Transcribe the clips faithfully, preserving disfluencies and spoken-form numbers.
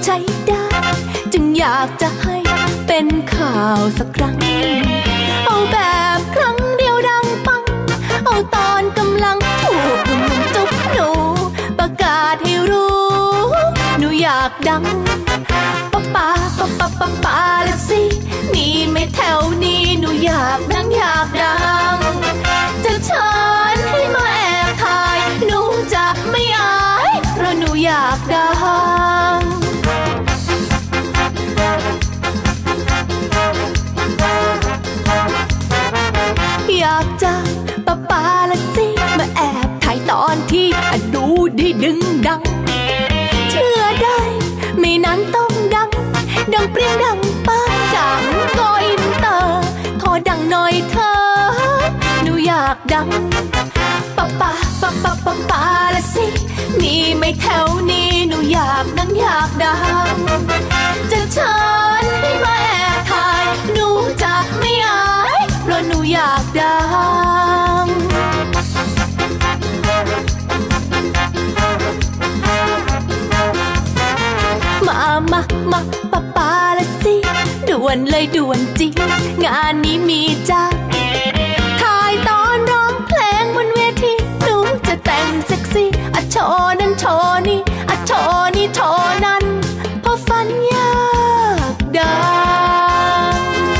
ใช้ได้จึงอยากจะให้เป็นข่าวสักครั้งเอาแบบครั้งเดียวดังปังเอาตอนกำลังถูกหนุ่มๆจุ๊บหนูประกาศให้รู้หนูอยากดังป๊าป๊าป๊าป๊าป๊าป๊าละสิมีไหมแถวนี้หนูอยากดังอยากดังจะเชิญให้มาแอบถ่ายหนูจะไม่อายเพราะหนูอยากดังอยากจะป๊าป๊าละสิมาแอบถ่ายตอนที่ดูดีดึงดังเชื่อได้ไม่นานต้องดังดังเปรี้ยงดังป้าดังก็อินเตอร์ขอดังหน่อยเธอหนูอยากดังป๊าป๊าป๊าป๊าป๊าป๊าละสิมีไหมแถวนี้หนูอยากดังอยากดังจะเชิญให้มาแอบถ่ายหนูจะไม่อายเพราะหนูอยากดังมามามาป๊าป๊าละสิด่วนเลยด่วนจริงงานนี้มีจ้าถ่ายตอนร้องเพลงบนเวทีหนูจะแต่งเซ็กซี่อะโชว์นั้นโชว์นี่อะโชว์นี่โชว์นั้นเพราะฝันอยากดัง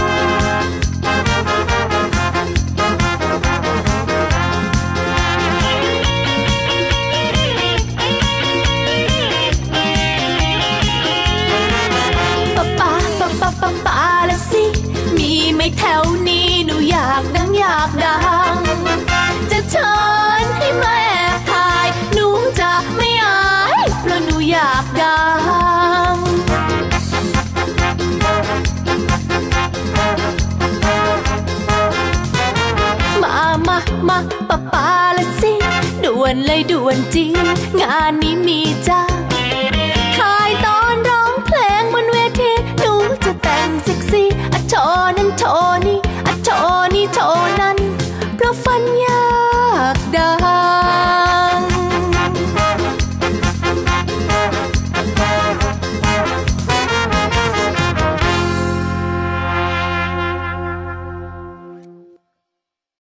ป๊าป๊าป๊าป๊าป๊าป๊าละสิมีไหมแถวนี้หนูอยากดังอยากดังจะเชิญให้มาแอบถ่ายหนูจะไม่อายเพราะหนูอยากดังมามามาป๊าป๊าละสิด่วนเลยด่วนจริงงานนี้มีจ้า